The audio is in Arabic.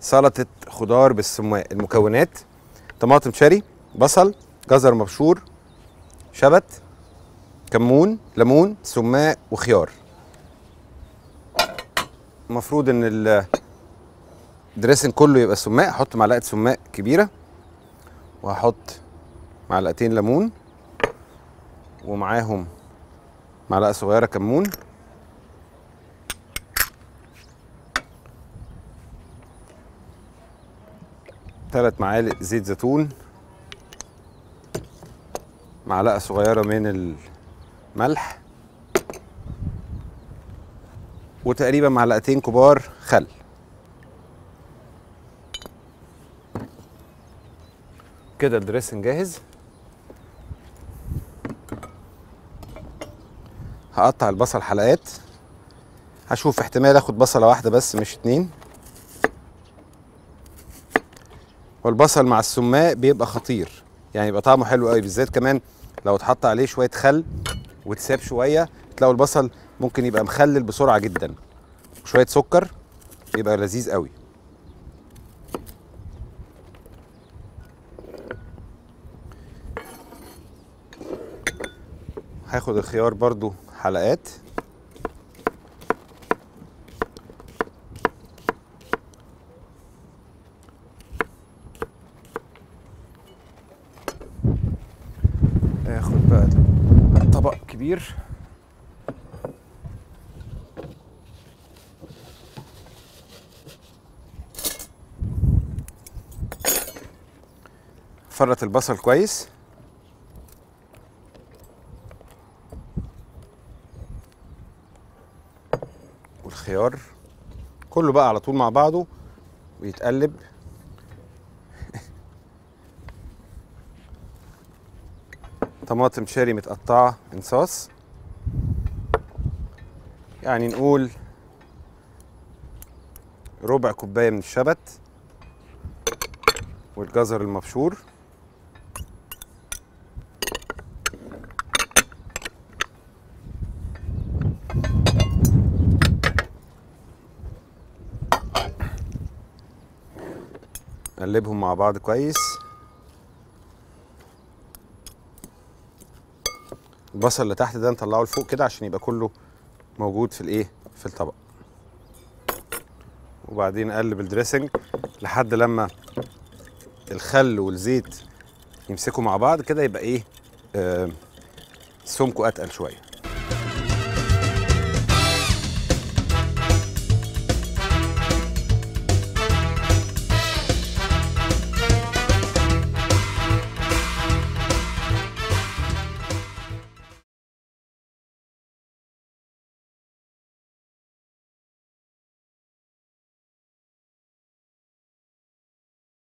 سلطه خضار بالسماق. المكونات: طماطم شاري، بصل، جزر مبشور، شبت، كمون، ليمون، سماق، وخيار. المفروض ان الدريسنج كله يبقى سماق. هحط معلقه سماق كبيره، وهحط معلقتين ليمون، ومعاهم معلقه صغيره كمون، ثلاث معالق زيت زيتون، معلقه صغيره من الملح، وتقريبا معلقتين كبار خل. كده الدريسنج جاهز. هقطع البصل حلقات. هشوف احتمال اخد بصله واحده بس مش اتنين. والبصل مع السماق بيبقى خطير، يعني يبقى طعمه حلو قوي، بالذات كمان لو اتحط عليه شويه خل وتساب شويه تلاقوا البصل ممكن يبقى مخلل بسرعه جدا. شويه سكر يبقى لذيذ قوي. هاخد الخيار برضو حلقات. اخد بقى طبق كبير. فرط البصل كويس، والخيار كله بقى على طول مع بعضه ويتقلب. طماطم شاري متقطعه انصاص، يعني نقول ربع كوبايه من الشبت والجزر المبشور، نقلبهم مع بعض كويس. البصل اللي تحت ده نطلعه لفوق كده عشان يبقى كله موجود في الطبق. وبعدين نقلب الدريسنج لحد لما الخل والزيت يمسكوا مع بعض كده، يبقى سمكه اتقل شويه.